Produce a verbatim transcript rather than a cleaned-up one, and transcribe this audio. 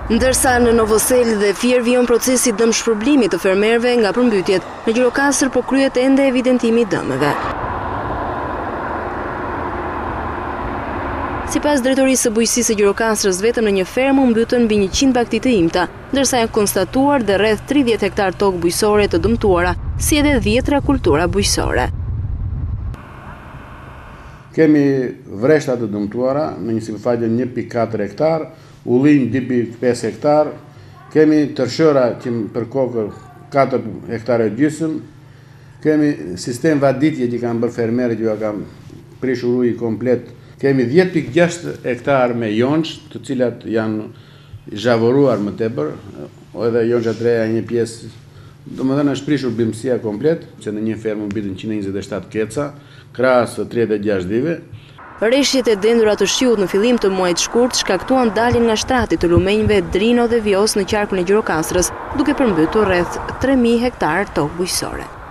Ndërsa në Novosel dhe Fier vijon procesi dëmshpërblimit të fermerëve nga përmbytjet, në Gjirokastër po kryhet ende evidentimi i dëmeve. Sipas drejtorisë së bujqësisë së Gjirokastrës, vetëm në një fermë u mbytën mbi njëqind bagti të imta, ndërsa janë konstatuar dhe rreth tridhjetë hektar tokë bujqësore të dëmtuara, si edhe dhjetra kultura bujqësore. Kemi vreshta të dëmtuara në një sipërfaqe një pikë katër hektar, ullinj dy pikë pesë hektar, kemi tërshëra që për kokë katër hektare gjysmë, kemi sistem vaditje që kanë bërë fermerët që kanë prishur ujë komplet, kemi dhjetë pikë gjashtë hektar me jonç, të cilat janë zhavoruar më tepër, edhe jonça të reja një pjesë, domethënë është prishur bimësia komplet, që në një fermë mbiten njëqind e njëzet e shtatë keca, krahas tridhjetë e gjashtë dive. Rreshjet e dendura të shiut në fillim të muajit shkurt shkaktuan daljen nga shtrati të lumenjve Drino dhe Vjos në qarkun e Gjirokastrës, duke përmbytur rreth tre mijë hektar tokë bujqësore.